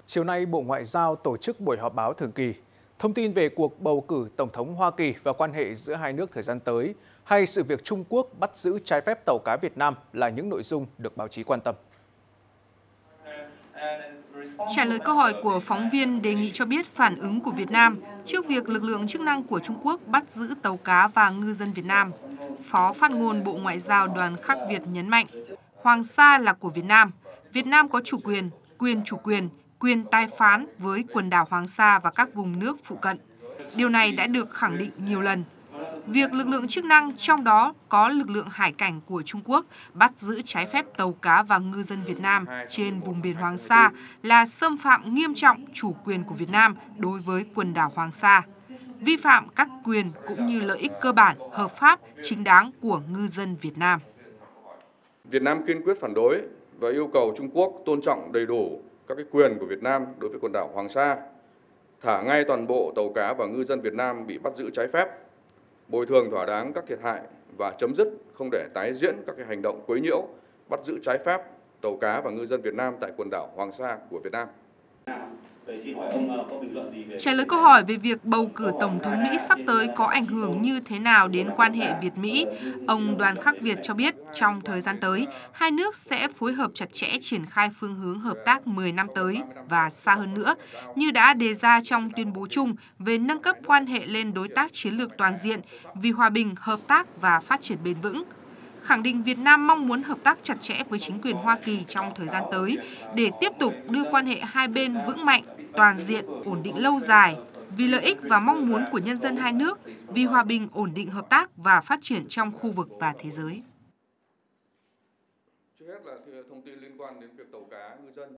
Chiều nay, Bộ Ngoại giao tổ chức buổi họp báo thường kỳ. Thông tin về cuộc bầu cử Tổng thống Hoa Kỳ và quan hệ giữa hai nước thời gian tới, hay sự việc Trung Quốc bắt giữ trái phép tàu cá Việt Nam là những nội dung được báo chí quan tâm. Trả lời câu hỏi của phóng viên đề nghị cho biết phản ứng của Việt Nam trước việc lực lượng chức năng của Trung Quốc bắt giữ tàu cá và ngư dân Việt Nam. Phó phát ngôn Bộ Ngoại giao Đoàn Khắc Việt nhấn mạnh, Hoàng Sa là của Việt Nam có chủ quyền, quyền tài phán với quần đảo Hoàng Sa và các vùng nước phụ cận. Điều này đã được khẳng định nhiều lần. Việc lực lượng chức năng, trong đó có lực lượng hải cảnh của Trung Quốc, bắt giữ trái phép tàu cá và ngư dân Việt Nam trên vùng biển Hoàng Sa là xâm phạm nghiêm trọng chủ quyền của Việt Nam đối với quần đảo Hoàng Sa, vi phạm các quyền cũng như lợi ích cơ bản, hợp pháp, chính đáng của ngư dân Việt Nam. Việt Nam kiên quyết phản đối và yêu cầu Trung Quốc tôn trọng đầy đủ các quyền của Việt Nam đối với quần đảo Hoàng Sa, thả ngay toàn bộ tàu cá và ngư dân Việt Nam bị bắt giữ trái phép, bồi thường thỏa đáng các thiệt hại và chấm dứt không để tái diễn các hành động quấy nhiễu, bắt giữ trái phép tàu cá và ngư dân Việt Nam tại quần đảo Hoàng Sa của Việt Nam. Trả lời câu hỏi về việc bầu cử Tổng thống Mỹ sắp tới có ảnh hưởng như thế nào đến quan hệ Việt-Mỹ, ông Đoàn Khắc Việt cho biết trong thời gian tới, hai nước sẽ phối hợp chặt chẽ triển khai phương hướng hợp tác 10 năm tới và xa hơn nữa, như đã đề ra trong tuyên bố chung về nâng cấp quan hệ lên đối tác chiến lược toàn diện vì hòa bình, hợp tác và phát triển bền vững. Khẳng định Việt Nam mong muốn hợp tác chặt chẽ với chính quyền Hoa Kỳ trong thời gian tới để tiếp tục đưa quan hệ hai bên vững mạnh, toàn diện, ổn định lâu dài, vì lợi ích và mong muốn của nhân dân hai nước, vì hòa bình, ổn định, hợp tác và phát triển trong khu vực và thế giới. Trước hết là thông tin liên quan đến